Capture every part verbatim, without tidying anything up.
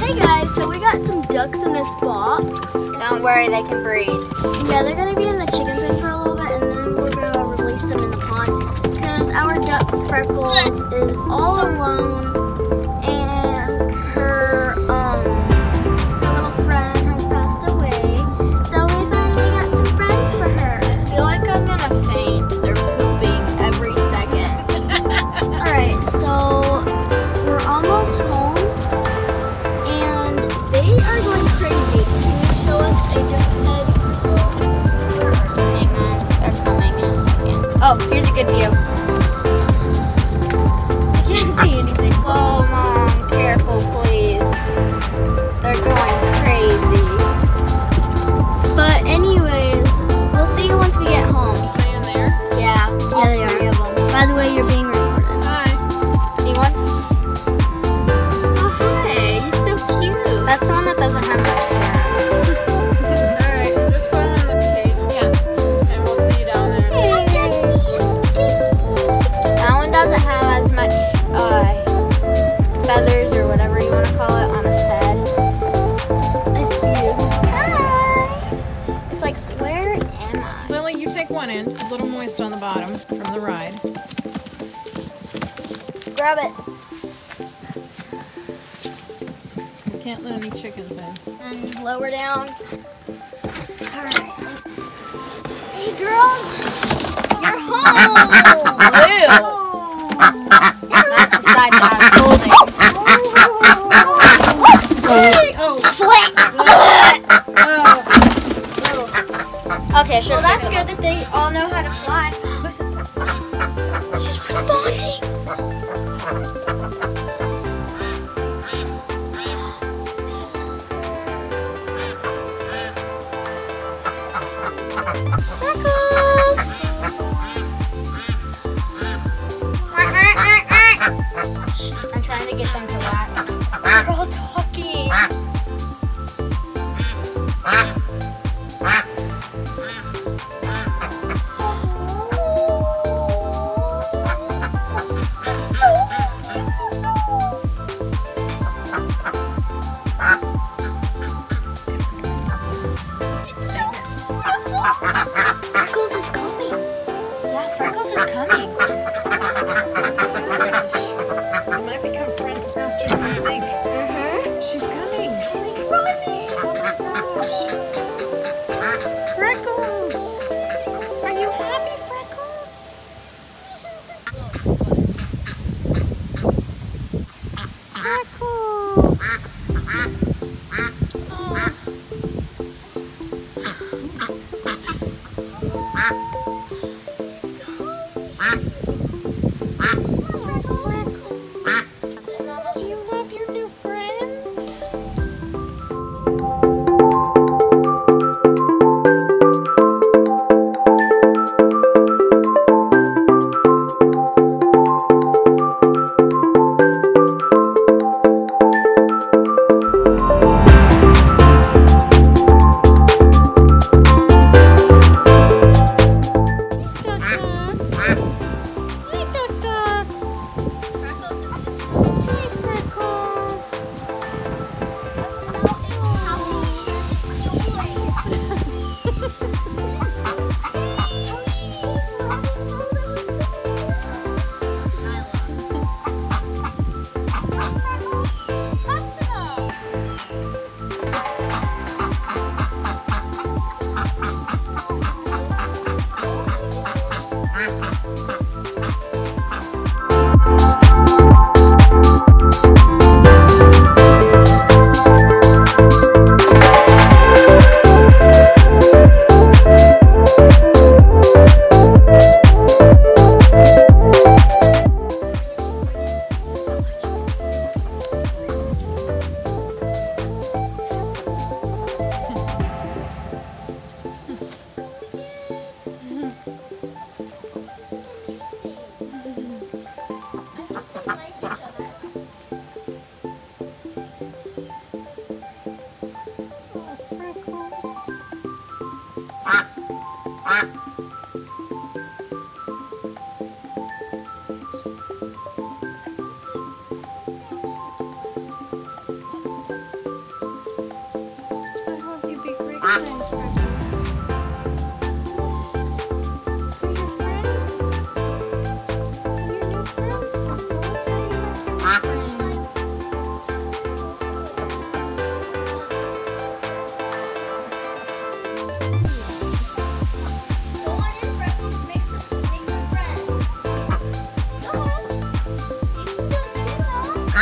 Hey guys, so we got some ducks in this box. Don't worry, they can breathe. Yeah, they're gonna be in the chicken pen for a little bit, and then we're gonna release them in the pond because our duck Freckles is all alone, and her um her little friend has passed away. So we finally got some friends for her. I feel like I'm gonna faint. They're pooping every second. All right, so we're almost home, and they are going crazy. Can you show us a duck head, Crystal? Hang on, they're coming in a second. Oh, here's a good view. I can't see anything. Oh, Mom, careful, please. They're going crazy. But anyways, we'll see you once we get home. Are they in there? Yeah, all Yeah, they three are. of them. By the way, you're being recorded. Hi. See one? Oh, hi. He's so cute. That's the one that doesn't have much hair. Alright, just put them in the cage. Yeah. And we'll see you down there. That one doesn't have as much uh, feathers or whatever you want to call it on its head. I see you. Hi. It's like, where am I? Lily, you take one in. It's a little moist on the bottom from the ride. Grab it. We can't let any chickens in. And lower down. Alright. Hey girls! You're home! Blue. That's the side that I was holding. Oh. Okay, sure. Well, that's good that they all know how to fly. Listen. She's responding. Freckles. I'm trying to get them to laugh. They're all talking. Stay here. Valentine's presents. For your friends. Your new friends, Freckles. How do you like your new friends? Go on in, Freckles. Make some, make some friends. Go on. You can go sit on.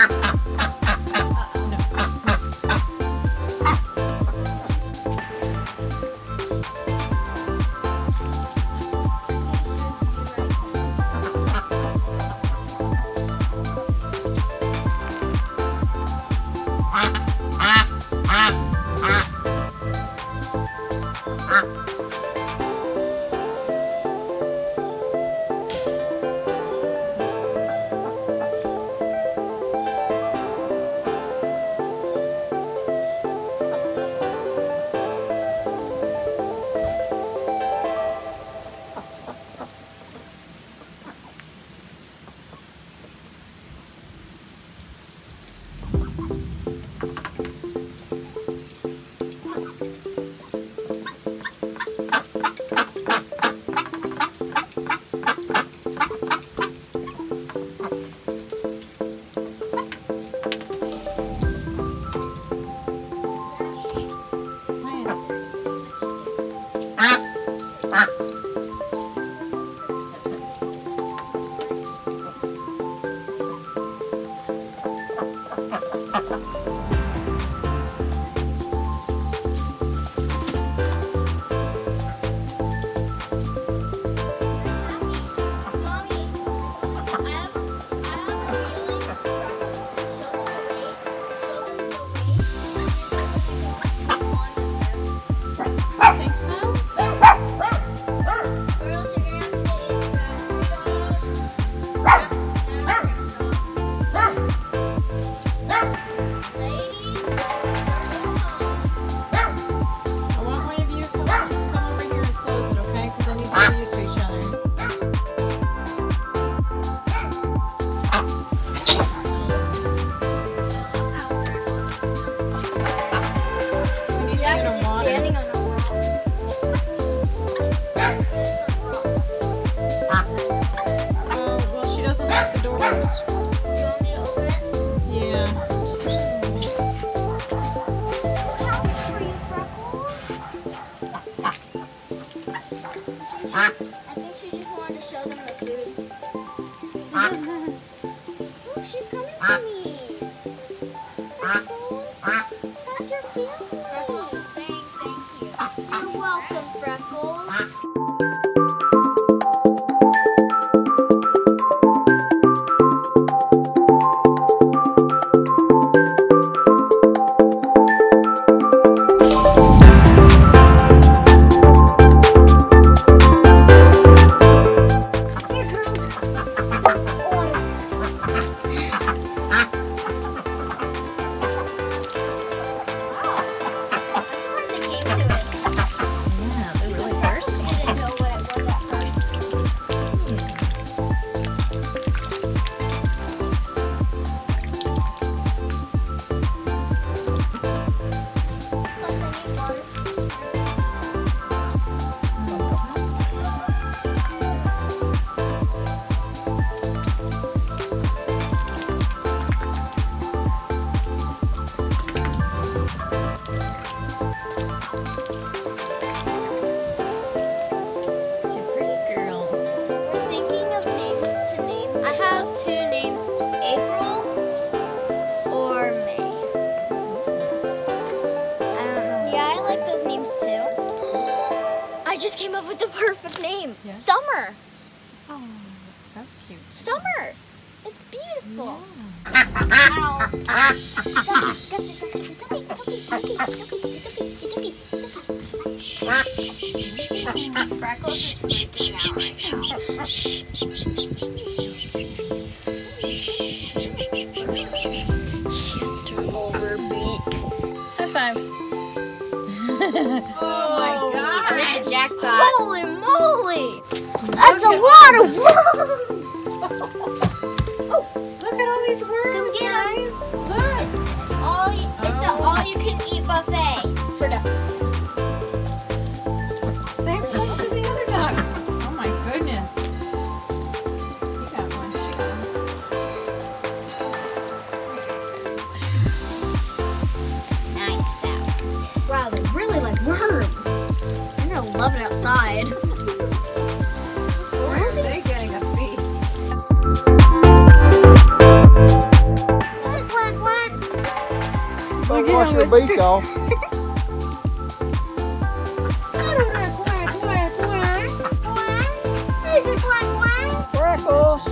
Think so? I want one of you to come, come over here and close it, okay? Because I need to get used to each other. We need to get them water. Standing on a wall. Oh, well, she doesn't lock the doors. You want me to open it? Yeah. How are you, Freckles? I think she just wanted to show them the food. Look, she's coming to me. Freckles, that's your family. Freckles is saying thank you. You're welcome, Freckles. Here, girls. Water. I'm surprised they came to it. Yeah, they're really thirsty. I didn't know what it was at first. Plus, I need water. Two pretty girls. We're thinking of names to name. I have two names, April or May. I don't know. Yeah, I like those names too. I just came up with the perfect name. Yeah? Summer. Oh, that's cute. Summer. It's beautiful. Yeah. Ow. Gotcha, gotcha, gotcha. It's okay, it's okay, it's okay, it's okay, it's okay, it's okay, it's okay. Freckles is freaking out right now. She has to over beak. High five. Oh my god. I hit the jackpot. Holy moly! That's a lot of worms! Look at all these worms, Come get 'em. guys. Look. All y- it's an Oh. all you can eat buffet for ducks. Don't wash your beak off. Freckles.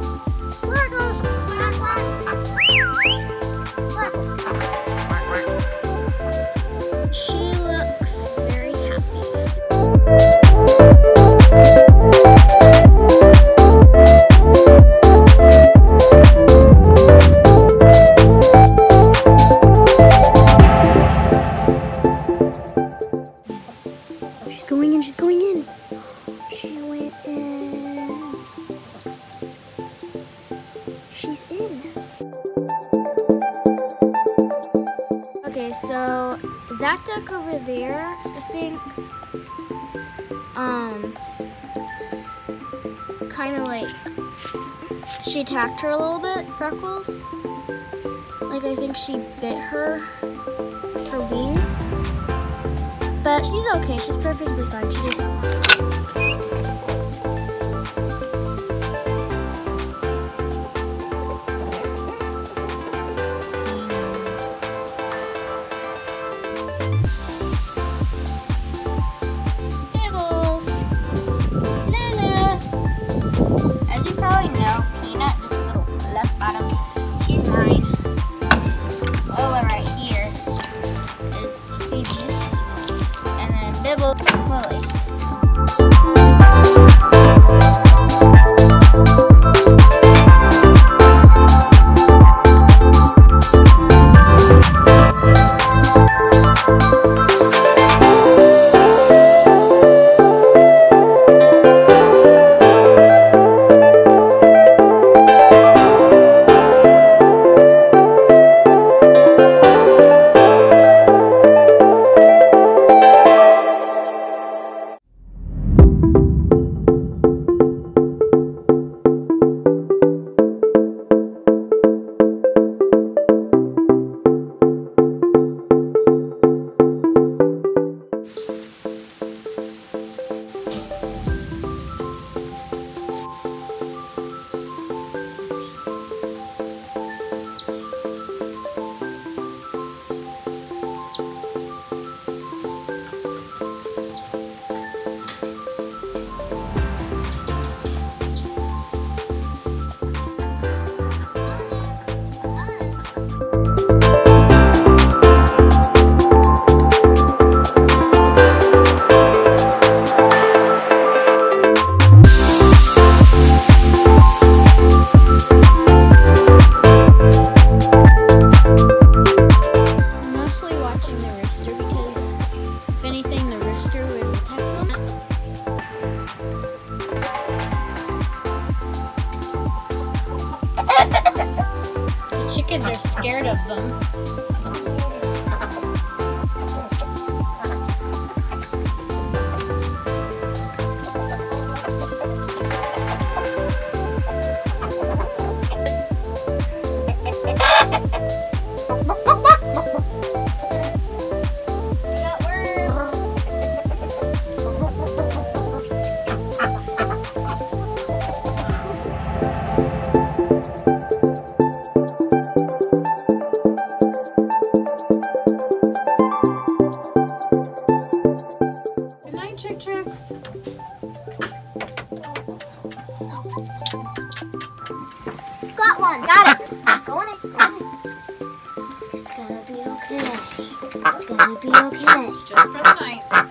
She looks very happy. She's going in, she's going in. She went in. She's in. Okay, so that duck over there, I think, um, kind of like, she attacked her a little bit, Freckles. Like, I think she bit her, her wing. But she's okay, she's perfectly fine. She just Nibbles. Luna. As you probably know, Peanut, this little left bottom, she's mine. Lola right here is Phoebe's. And then Bibble, Lily's. Chickens are scared of them. Good night, Chick Chicks. got one. Got it. Go on in. Go on in. It's gonna be okay. It's gonna be okay. Just for the night.